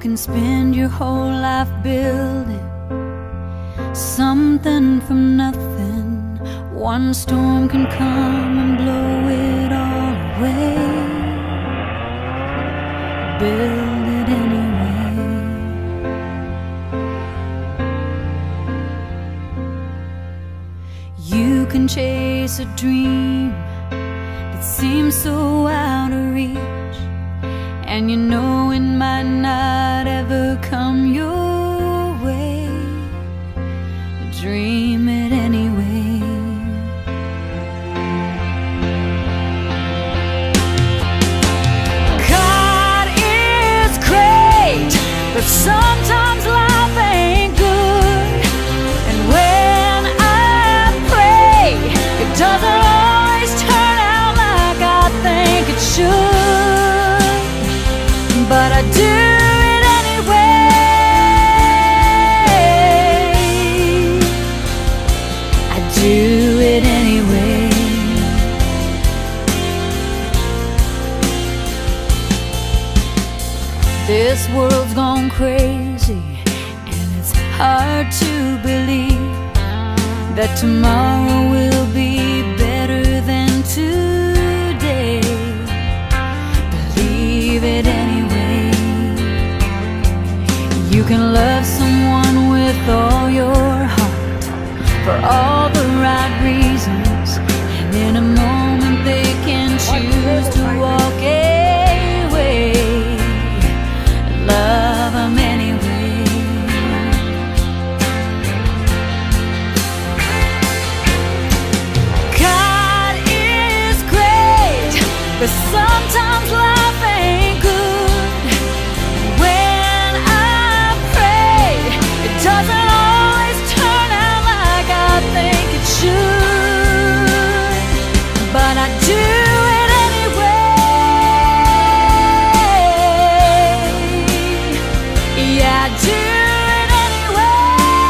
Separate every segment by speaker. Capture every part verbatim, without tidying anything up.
Speaker 1: can spend your whole life building something from nothing. One storm can come and blow it all away. Build it anyway. You can chase a dream that seems so out of reach, and you know it might not ever come your way. Dream it anyway. God is great, but sometimes life ain't good. And when I pray, it doesn't always turn out like I think it should. But I do it anyway. I do it anyway. This world's gone crazy, and it's hard to believe that tomorrow will be better than today. Believe it anyway. You can love someone with all your heart for all the right reasons, and in a moment they can choose to walk away. Love them anyway. God is great, but sometimes life ain't good. When I pray, it doesn't always turn out like I think it should. But I do it anyway. Yeah, I do it anyway.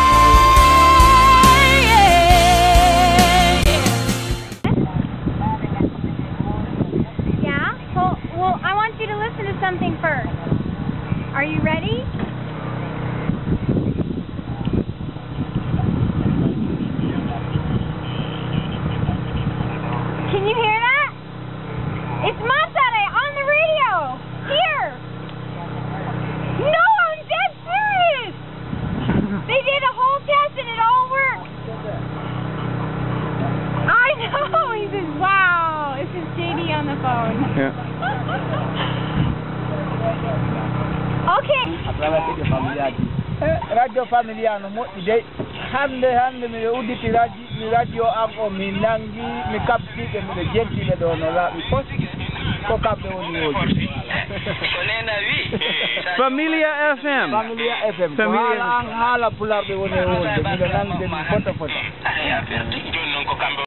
Speaker 2: Yeah? Well, well, I want you to listen to something first. Are you ready? Can you hear that? It's Masare on the radio. Here. No, I'm dead serious. They did a whole test and it all worked. I know. He says, wow. This is J D on the phone.
Speaker 3: Yeah.
Speaker 2: Okay.
Speaker 4: Radio Familia no mo ide hande hande mi uditi radio mi radio am o mi nangi mi kapti ke mi jenti le do no la mi post ko kapbe woni woji
Speaker 3: Familia F M.
Speaker 4: Familia F M.
Speaker 3: Familia
Speaker 4: Hala hala pular be woni woji mi nangi mi foto foto